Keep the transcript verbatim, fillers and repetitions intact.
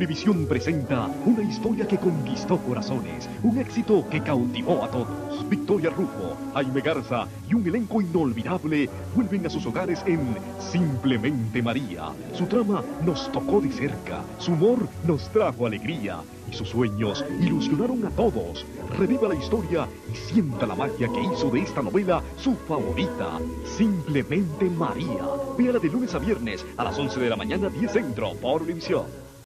Univisión presenta una historia que conquistó corazones, un éxito que cautivó a todos. Victoria Rufo, Jaime Garza y un elenco inolvidable vuelven a sus hogares en Simplemente María. Su trama nos tocó de cerca, su humor nos trajo alegría y sus sueños ilusionaron a todos. Reviva la historia y sienta la magia que hizo de esta novela su favorita. Simplemente María. Véala de lunes a viernes a las once de la mañana, diez Centro, por Univisión.